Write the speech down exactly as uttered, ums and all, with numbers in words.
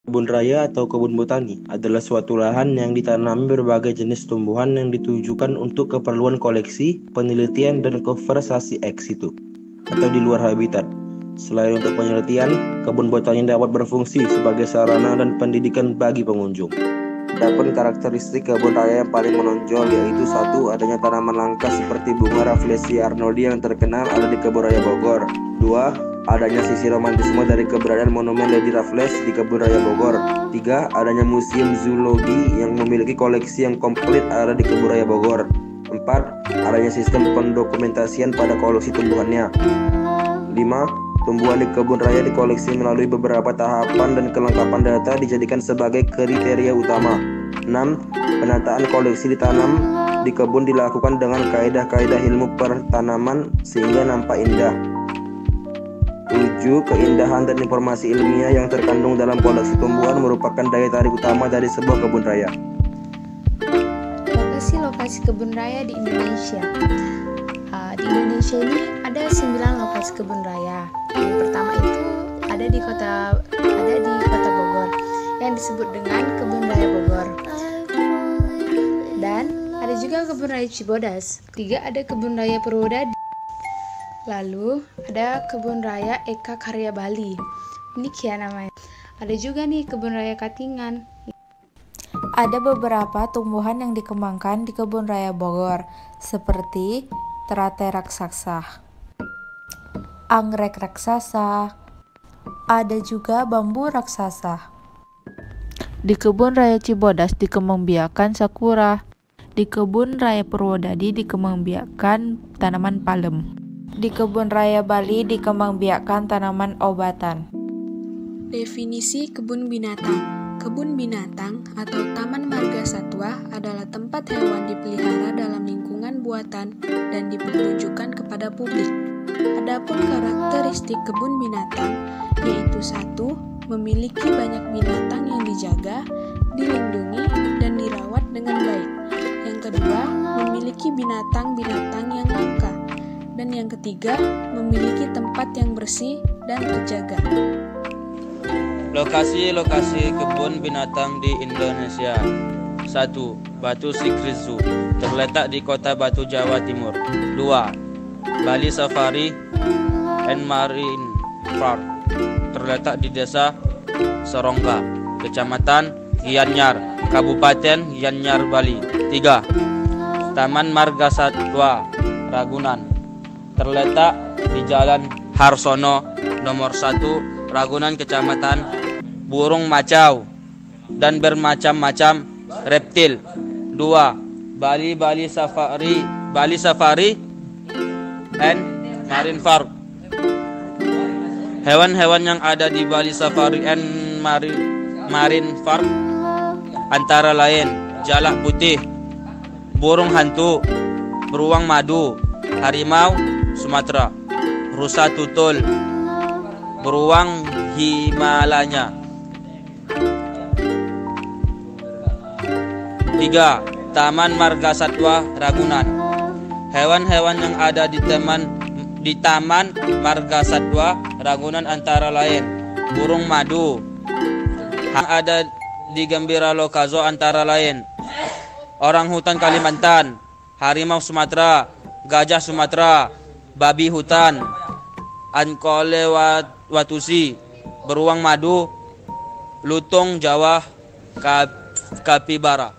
Kebun raya atau kebun botani adalah suatu lahan yang ditanami berbagai jenis tumbuhan yang ditujukan untuk keperluan koleksi, penelitian, dan konservasi ex situ atau di luar habitat. Selain untuk penelitian, kebun botani dapat berfungsi sebagai sarana dan pendidikan bagi pengunjung. Adapun karakteristik kebun raya yang paling menonjol yaitu satu, adanya tanaman langka seperti bunga Rafflesia arnoldi yang terkenal ada di Kebun Raya Bogor. Dua, adanya sisi romantisme dari keberadaan monumen Lady Raffles di Kebun Raya Bogor. Tiga, adanya museum zoologi yang memiliki koleksi yang komplit ada di Kebun Raya Bogor. Empat, adanya sistem pendokumentasian pada koleksi tumbuhannya. Lima, tumbuhan di kebun raya dikoleksi melalui beberapa tahapan dan kelengkapan data dijadikan sebagai kriteria utama. Enam, penataan koleksi ditanam di kebun dilakukan dengan kaidah-kaidah ilmu pertanaman sehingga nampak indah. Tujuh, keindahan dan informasi ilmiah yang terkandung dalam koleksi tumbuhan merupakan daya tarik utama dari sebuah kebun raya. Lokasi-lokasi kebun raya di Indonesia. Uh, di Indonesia ini ada sembilan lokasi kebun raya. Yang pertama itu ada di kota ada di kota Bogor yang disebut dengan Kebun Raya Bogor. Dan ada juga Kebun Raya Cibodas. Tiga, ada Kebun Raya Purwodadi. Lalu ada Kebun Raya Eka Karya Bali. Demikian namanya. Ada juga nih Kebun Raya Katingan. Ada beberapa tumbuhan yang dikembangkan di Kebun Raya Bogor seperti teratai raksasa, anggrek raksasa, ada juga bambu raksasa. Di Kebun Raya Cibodas dikembangbiakan sakura. Di Kebun Raya Purwodadi dikembangbiakan tanaman palem. Di Kebun Raya Bali dikembangbiakan tanaman obatan. Definisi kebun binatang. Kebun binatang atau taman marga satwa adalah tempat hewan dipelihara dalam lingkungan buatan dan dipertunjukkan kepada publik. Adapun karakteristik kebun binatang yaitu satu, memiliki banyak binatang yang dijaga, dilindungi, dan dirawat dengan baik. Yang kedua, memiliki binatang-binatang yang langka. Dan yang ketiga, memiliki tempat yang bersih dan terjaga. Lokasi-lokasi kebun binatang di Indonesia. Satu, Batu Secret Zoo, terletak di Kota Batu, Jawa Timur. Dua, Bali Safari and Marine Park, terletak di Desa Serongga, Kecamatan Gianyar, Kabupaten Gianyar, Bali. Tiga, Taman Marga Satwa Ragunan, terletak di Jalan Harsono nomor satu, Ragunan, Kecamatan Burung Macau dan bermacam-macam reptil. Dua, Bali Bali Safari Bali Safari and Marine Park. Hewan-hewan yang ada di Bali Safari and Marine, Marine Park antara lain jalak putih, burung hantu, beruang madu, harimau Sumatera, rusa tutul, beruang Himalaya. Tiga, Taman Marga Satwa Ragunan. Hewan-hewan yang ada di taman di Taman Marga Satwa Ragunan antara lain burung madu. Yang ada di Gembira Lokazo antara lain orang hutan Kalimantan, harimau Sumatera, gajah Sumatera, babi hutan, ankole watusi, beruang madu, lutung Jawa, kapibara.